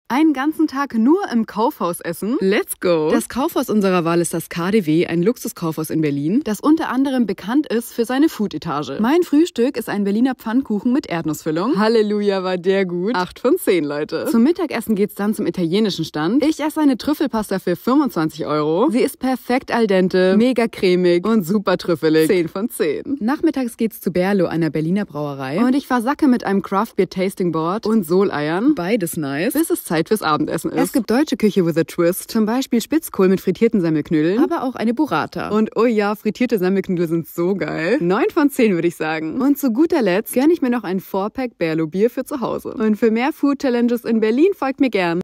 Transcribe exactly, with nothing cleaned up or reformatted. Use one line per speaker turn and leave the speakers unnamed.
Einen ganzen Tag nur im Kaufhaus essen? Let's go! Das Kaufhaus unserer Wahl ist das K D W, ein Luxuskaufhaus in Berlin, das unter anderem bekannt ist für seine Food-Etage. Mein Frühstück ist ein Berliner Pfannkuchen mit Erdnussfüllung. Halleluja, war der gut. acht von zehn, Leute. Zum Mittagessen geht's dann zum italienischen Stand. Ich esse eine Trüffelpasta für fünfundzwanzig Euro. Sie ist perfekt al dente, mega cremig und super trüffelig. zehn von zehn. Nachmittags geht's zu Berlo, einer Berliner Brauerei. Und ich versacke mit einem Craft Beer Tasting Board und Soleiern. Beides nice. Bis es Zeit fürs Abendessen ist. Es gibt deutsche Küche with a twist. Zum Beispiel Spitzkohl mit frittierten Semmelknödeln, aber auch eine Burrata. Und oh ja, frittierte Semmelknödel sind so geil. neun von zehn würde ich sagen. Und zu guter Letzt gönne ich mir noch ein Four-Pack Berlo Bier für zu Hause. Und für mehr Food Challenges in Berlin folgt mir gern.